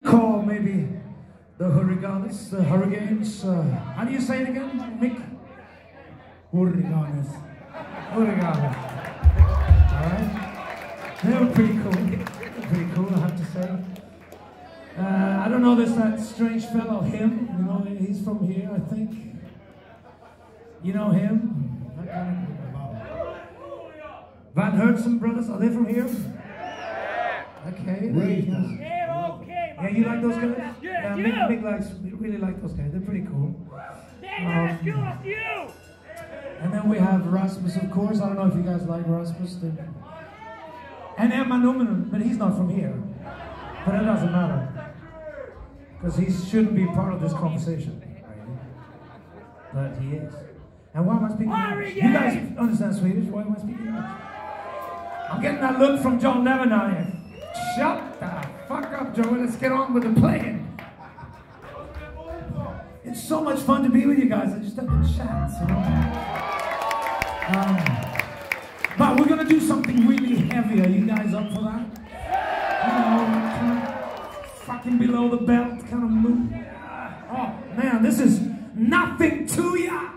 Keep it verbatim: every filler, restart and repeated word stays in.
call maybe the Hurricanes, the Hurricanes. Uh, how do you say it again, Mick? Hurricanes. Hurricanes. Alright? They were pretty cool. They were pretty cool, I have to say. Uh, I don't know, there's that strange fellow, him. You know, he's from here, I think. You know him? Van Hertzen brothers, are they from here? Okay. Yeah, okay. Yeah, you like those guys? Yeah, yeah. you. Mick, Mick likes, really like those guys. They're pretty cool. Yeah, Um, you, you. and then we have Rasmus, of course. I don't know if you guys like Rasmus. They, and Emma Norum, but he's not from here. But it doesn't matter. Because he shouldn't be part of this conversation. But he is. And why am I speaking English? You guys understand Swedish? Why am I speaking English? I'm getting that look from John Levén out here. Shut the fuck up, Joey. Let's get on with the playing. It's so much fun to be with you guys. I just have the chats, you know. Um, but we're gonna do something really heavy. Are you guys up for that? You know, kind of fucking below the belt kind of move. Oh man, this is Nothing to Ya.